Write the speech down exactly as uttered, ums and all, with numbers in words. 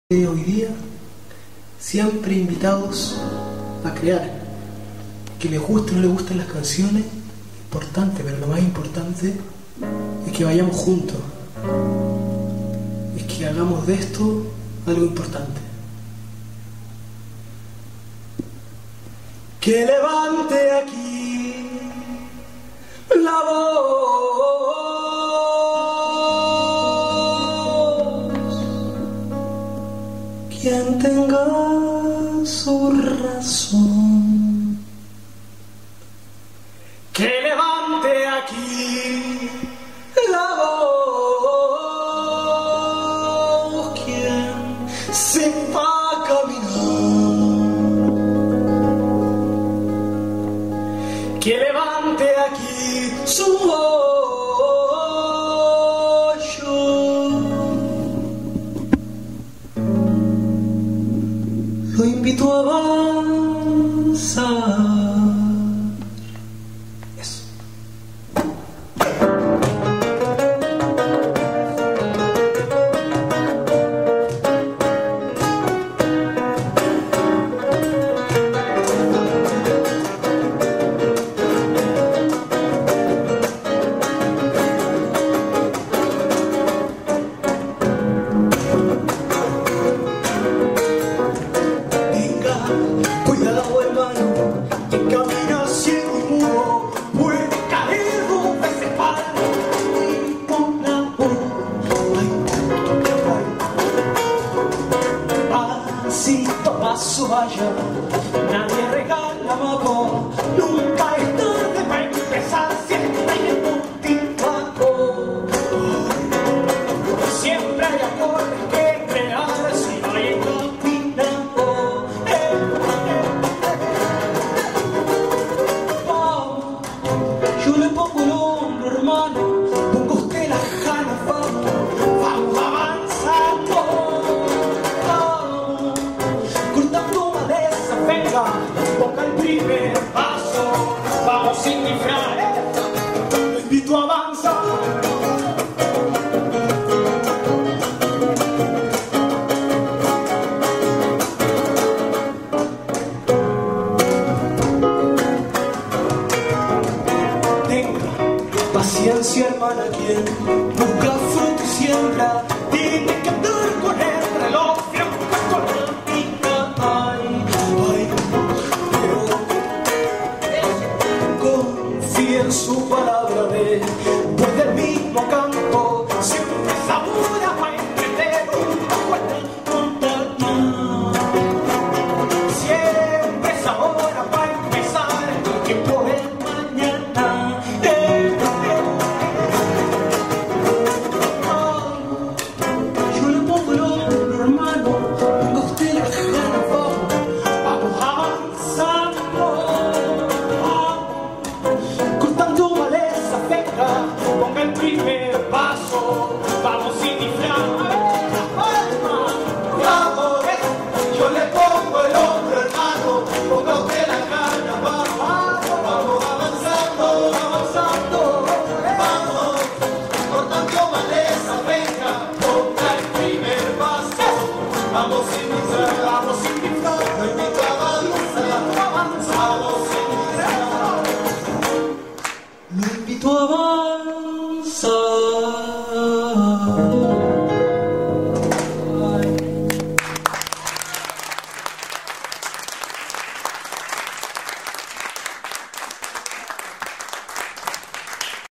Hoy día siempre invitados a crear, que les guste o no les gusten las canciones, importante, pero lo más importante es que vayamos juntos, es que hagamos de esto algo importante. Que levante aquí la voz quien tenga su razón, que levante aquí la voz quien sepa caminar, que levante aquí su voz. Lo invito a avanzar. Eso. Cuidado, hermano, que camina ciego y mudo, puede caer dos veces para y con la voz. Ay, pasito a paso vaya, nadie regala amor, nunca es tarde para empezar, siempre hay el motivado. Siempre hay acordes que crear si no hay encaminado. Yo le pongo el hombro, hermano, pongo usted las ganas, vamos, vamos avanzando, vamos, cortando maleza, venga, ponga el primer paso, vamos sin disfraz, lo invito a avanzar. Paciencia, hermana, quien busca fruto y siembra, tiene que andar con el reloj, siempre con la vida. Ay, ay, pero confía en su palabra, después del mismo canto, siempre sabura para emprender un poco en el montaña. Siempre sabora para empezar el tiempo del mañana. Ponga el primer paso, vamos sin disfraz. Vamos, yo le pongo el hombro, hermano, ponga usted la gana, vamos, vamos avanzando, avanzando, vamos, cortando maleza, venga, ponga el primer paso, vamos sin disfraz, vamos sin disfraz, lo invito a avanzar, avanzamos sin disfraz, lo invito a avanzar.